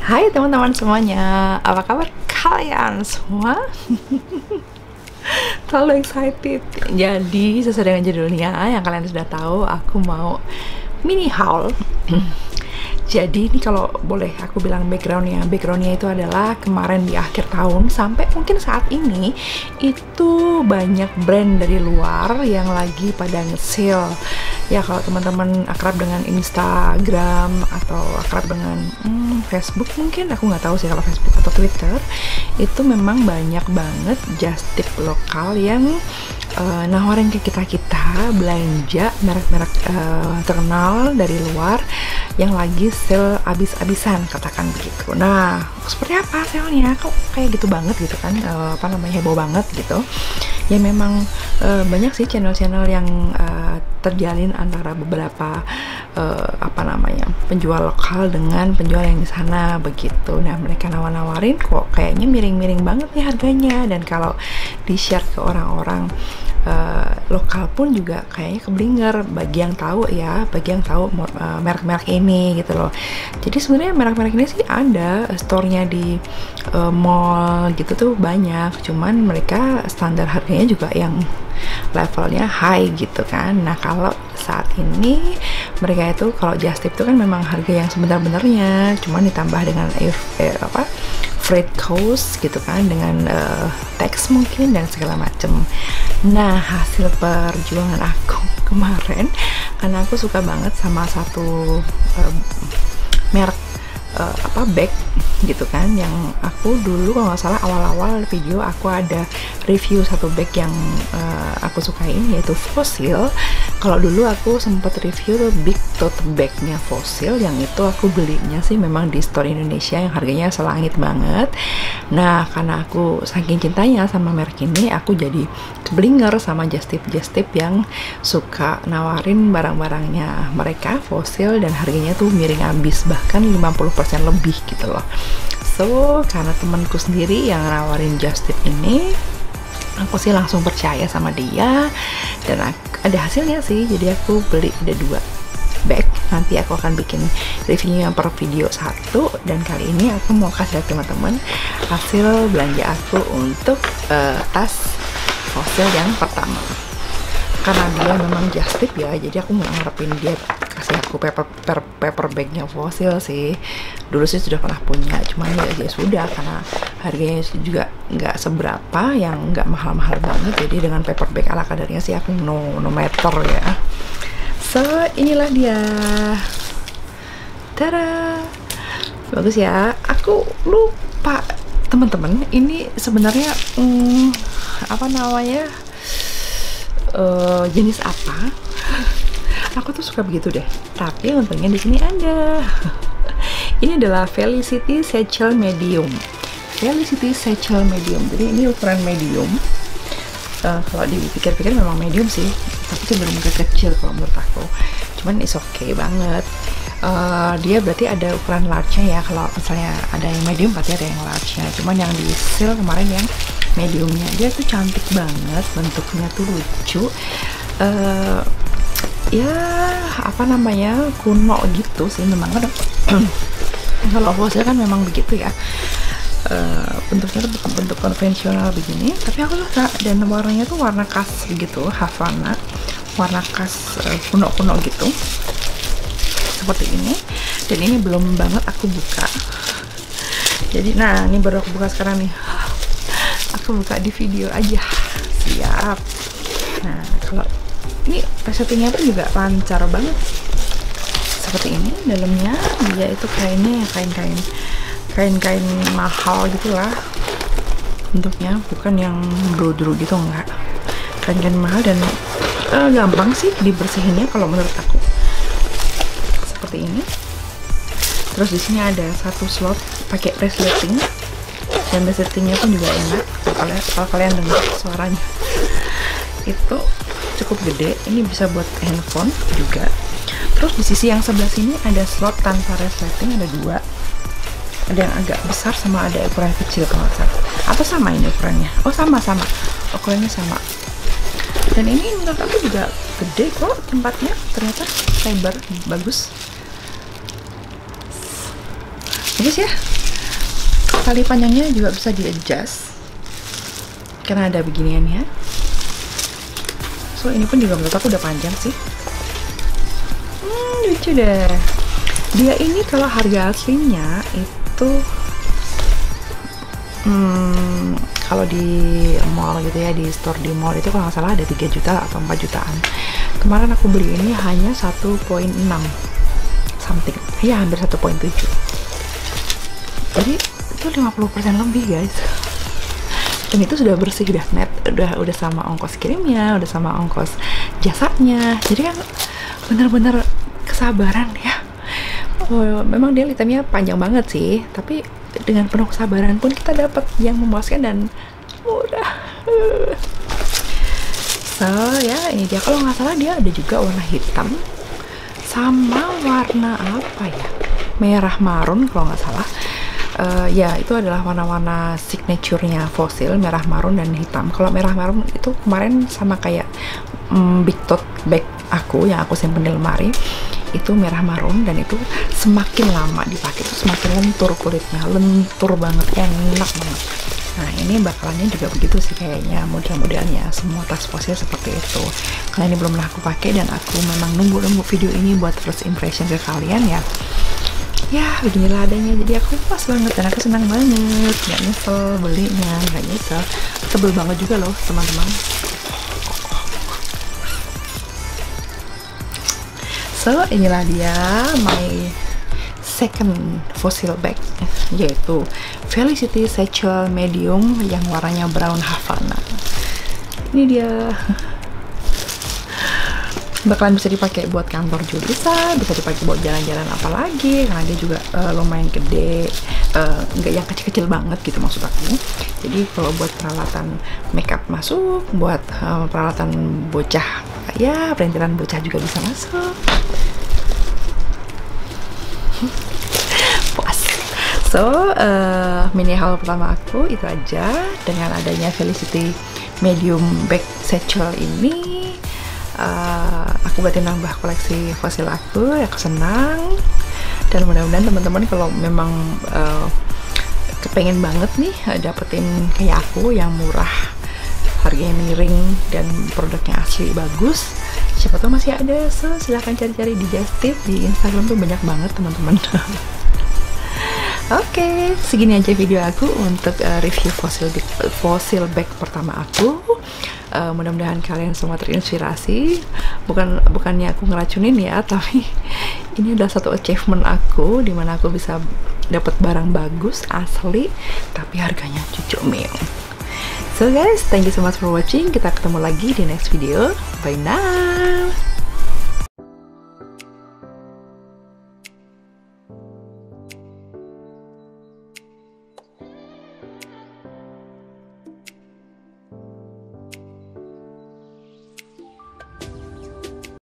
Hai teman-teman semuanya, apa kabar kalian semua? Terlalu excited. Jadi sesuai dengan judulnya yang kalian sudah tahu, aku mau mini haul. Jadi ini kalau boleh aku bilang backgroundnya itu adalah kemarin di akhir tahun sampai mungkin saat ini itu banyak brand dari luar yang lagi pada nge-sale. Ya kalau teman-teman akrab dengan Instagram atau akrab dengan Facebook, mungkin aku nggak tahu sih kalau Facebook atau Twitter, itu memang banyak banget just tip lokal yang nawarin ke kita belanja merek-merek terkenal dari luar yang lagi sale abis-abisan, katakan begitu. Nah, seperti apa sale-nya? Kok kayak gitu banget gitu kan, heboh banget gitu. Ya memang banyak sih channel-channel yang terjalin antara beberapa penjual lokal dengan penjual yang di sana begitu. Nah, mereka nawar-nawarin kok kayaknya miring-miring banget nih harganya, dan kalau di-share ke orang-orang lokal pun juga kayaknya keblinger, bagi yang tahu merek-merek ini gitu loh. Jadi sebenarnya merek-merek ini sih ada store-nya di mall gitu tuh banyak, cuman mereka standar harganya juga yang levelnya high gitu kan. Nah, kalau saat ini mereka itu kalau just tip itu kan memang harga yang sebenar-benarnya, cuman ditambah dengan freight cost gitu kan, dengan tax mungkin dan segala macem. Nah, hasil perjuangan aku kemarin, karena aku suka banget sama satu merek bag gitu kan, yang aku dulu kalau nggak salah awal-awal video aku ada review satu bag yang aku sukain, yaitu Fossil. Kalau dulu aku sempat review tuh big tote bagnya Fossil, yang itu aku belinya sih memang di store Indonesia yang harganya selangit banget. Nah, karena aku saking cintanya sama merek ini, aku jadi keblinger sama just tip yang suka nawarin barang-barangnya mereka Fossil, dan harganya tuh miring abis, bahkan 50% lebih gitu loh. So, karena temanku sendiri yang nawarin just tip ini, aku sih langsung percaya sama dia, dan ada hasilnya sih. Jadi aku beli ada 2 bag. Nanti aku akan bikin reviewnya per video satu, dan kali ini aku mau kasih lihat teman-teman hasil belanja aku untuk tas Fossil yang pertama. Karena dia memang just tip ya, jadi aku nggak ngarepin dia kasih aku paper bagnya Fossil sih. Dulu sih sudah pernah punya, cuman ya sudah, karena harganya juga nggak seberapa, yang nggak mahal-mahal banget. Jadi dengan paper bag ala kadarnya sih aku no matter ya. So, inilah dia. Tada, bagus ya. Aku lupa teman-teman, ini sebenarnya jenis apa. Aku tuh suka begitu deh, tapi untungnya di sini ada. Ini adalah Felicity Satchel Medium. Felicity Satchel Medium, jadi ini ukuran medium. Kalau dipikir-pikir memang medium sih, tapi cenderung agak kecil kalau menurut aku, cuman is okay banget. Dia berarti ada ukuran large-nya ya, kalau misalnya ada yang medium berarti ada yang large-nya, cuman yang di sale kemarin yang mediumnya. Dia tuh cantik banget, bentuknya tuh lucu, kuno gitu sih memang kan. Kalau Fossil kan memang begitu ya, bentuknya tuh bukan bentuk konvensional begini, tapi aku suka, dan warnanya tuh warna khas begitu, Havana, warna khas kuno-kuno gitu seperti ini. Dan ini belum banget aku buka, jadi nah ini baru aku buka sekarang nih. Aku buka di video aja. Siap. Nah, kalau ini resletingnya pun juga lancar banget seperti ini. Dalamnya dia itu kainnya kain-kain mahal gitulah bentuknya, bukan yang bro-bro gitu, enggak. Kain-kain mahal, dan gampang sih dibersihinnya kalau menurut aku. Seperti ini. Terus di sini ada satu slot pakai resleting, dan resletingnya pun juga enak. Kalau kalian dengar suaranya itu cukup gede, ini bisa buat handphone juga. Terus di sisi yang sebelah sini ada slot tanpa resleting, ada 2. Ada yang agak besar sama ada ukuran kecil kalau nggak salah. Atau sama ini ukurannya? Oh, sama ukurannya sama. Dan ini menurut aku juga gede kok tempatnya, ternyata lebar, bagus. bagus ya. Tali panjangnya juga bisa di adjust karena ada beginian ya. So ini pun juga menurut aku udah panjang sih. Lucu deh. Dia ini kalau harga aslinya itu kalau di mall gitu ya, di store di mall itu kalau nggak salah ada 3 juta atau 4 jutaan. Kemarin aku beli ini hanya 1,6 something, ya hampir 1,7. Jadi itu 50% lebih guys. Dan itu sudah bersih, udah net, udah sama ongkos kirimnya, udah sama ongkos jasanya. Jadi kan bener-bener kesabaran ya. Oh, memang dia itemnya panjang banget sih, tapi dengan penuh kesabaran pun kita dapat yang memuaskan dan murah. So ya ini dia, kalau nggak salah dia ada juga warna hitam sama warna apa ya, merah marun kalau nggak salah. Ya itu adalah warna-warna signaturenya Fossil, merah marun dan hitam. Kalau merah marun itu kemarin sama kayak big tote bag aku yang aku simpen di lemari, itu merah marun, dan itu semakin lama dipakai itu semakin lentur kulitnya, lentur banget, enak banget. Nah ini bakalannya juga begitu sih kayaknya, model-modelnya semua tas Fossil seperti itu. Karena ini belum pernah aku pakai dan aku memang nunggu video ini buat first impression ke kalian ya. Ya beginilah adanya, jadi aku puas banget dan aku senang banget, nggak nyesel belinya, nggak nyesel. Tebel banget juga loh teman-teman. So inilah dia my second Fossil bag, yaitu Felicity Satchel Medium yang warnanya brown Havana. Ini dia. Bakalan bisa dipakai buat kantor juga bisa dipakai buat jalan-jalan apalagi, karena dia juga lumayan gede, nggak yang kecil-kecil banget gitu maksud aku. Jadi kalau buat peralatan makeup masuk, buat peralatan bocah, ya perintilan bocah juga bisa masuk. Puas. So mini haul pertama aku itu aja dengan adanya Felicity Medium Bag Satchel ini. Aku berarti nambah koleksi Fossil aku senang, dan mudah-mudahan teman-teman kalau memang kepengen banget nih dapetin kayak aku yang murah, harganya miring dan produknya asli bagus, siapa tahu masih ada. So silahkan cari-cari di Justip, di Instagram tuh banyak banget teman-teman. Oke, segini aja video aku untuk review Fossil bag pertama aku. Mudah-mudahan kalian semua terinspirasi. Bukannya aku ngeracunin ya, tapi ini adalah satu achievement aku, dimana aku bisa dapat barang bagus asli tapi harganya cucuk meong. So guys, thank you so much for watching. Kita ketemu lagi di next video. Bye now.